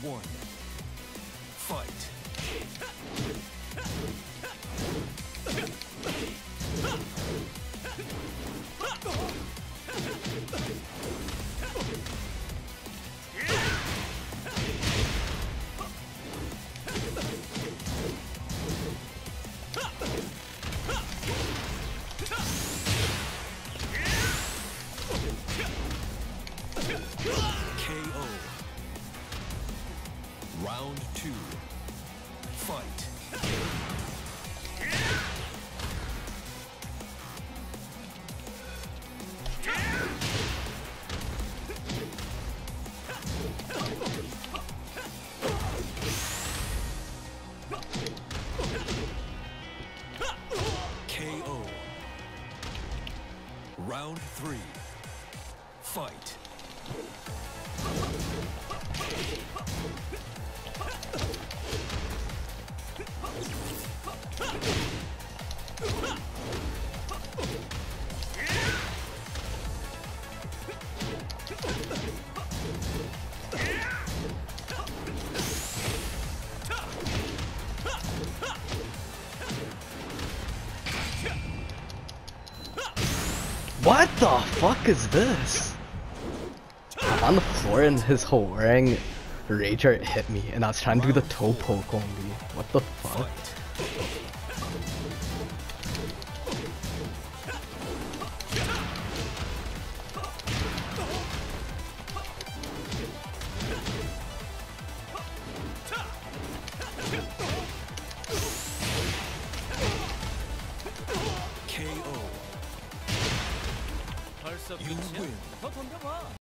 one. Fight. KO. Round two. Fight. KO. Round three. Fight. What the fuck is this? I'm on the floor and his wearing Rager hit me and I was trying to do the toe poke only. What the fuck? KO. You win.